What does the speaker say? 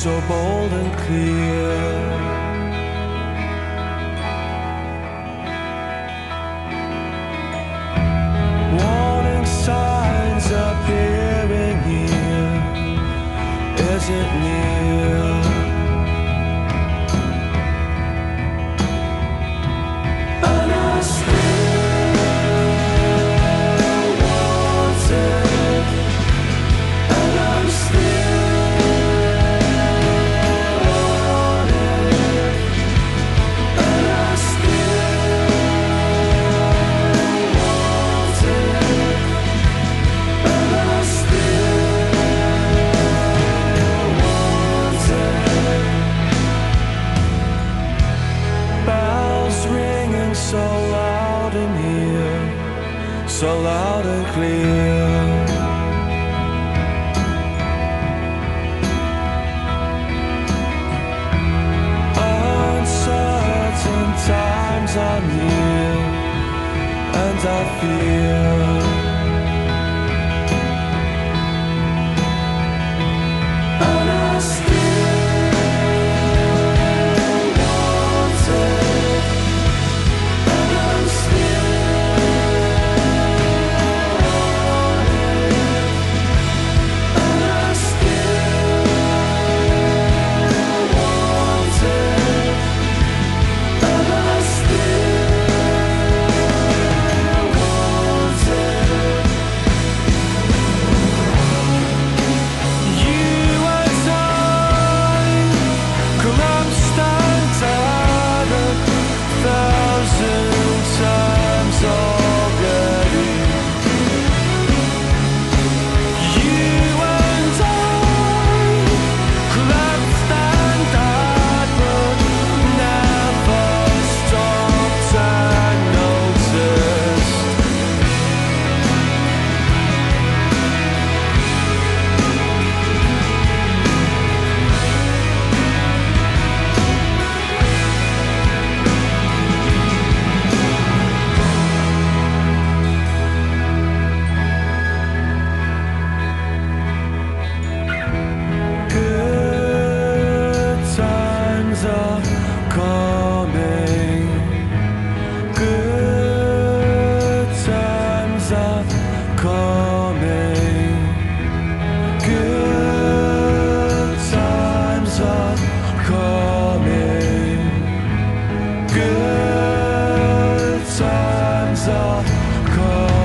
so bold and clear. Warning signs appearing here. Is it near? And I still want it, and I'm still on it, and I still want it, and I still want it. Bells ringing so loud in here, so loud and clear. Uncertain times are near, and I fear. And I still want it, and I'm still on it, and I still want it, and I still want it. You and I collapsed and died 1,000 times already. You and I collapsed and died, but never stopped and noticed. Good times are coming. Good times are coming. Good times are coming. Good times are coming.